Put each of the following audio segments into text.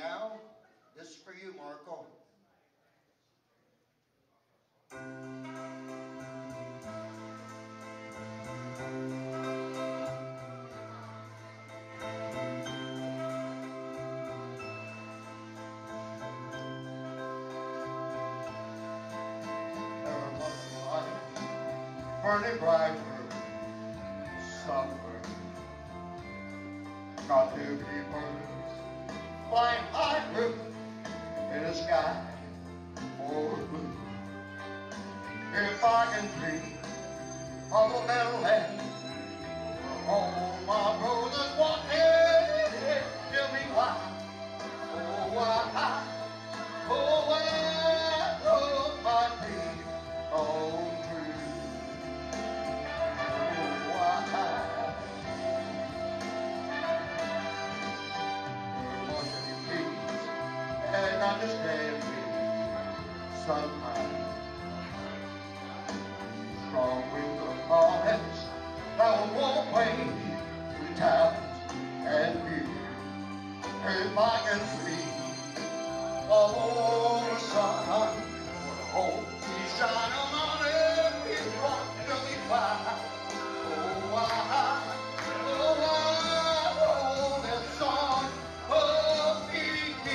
now, this is for you, Marco. Burning bright summer, got to be birds flying high blue in the sky for blue. If I can dream of a better land, all my brothers walking, tell me why, oh why, oh why, oh my dream, oh. And understand me sometime. Strong winds of hearts that will walk away through towns and fear. If I can see all the sun, hope he's shining on every rock till we fly. Oh, why, oh, that song of peace.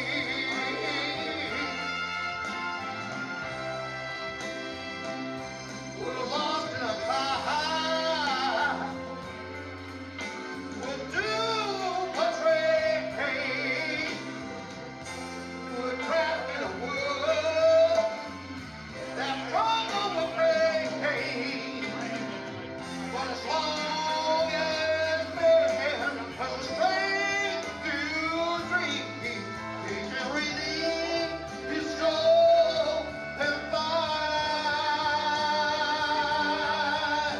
We're lost in a fire. We're doomed to betray. We're trapped in a world that trouble will bring. But as long as man has the strength to dream, he can redeem his soul and find.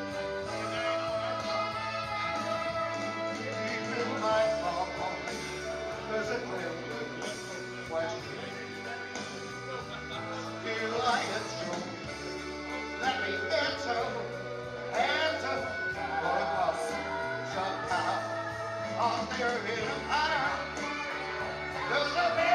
Even my thought, there's a clear question. Here I am sure. Let me answer, but somehow, out there in the fire, there's a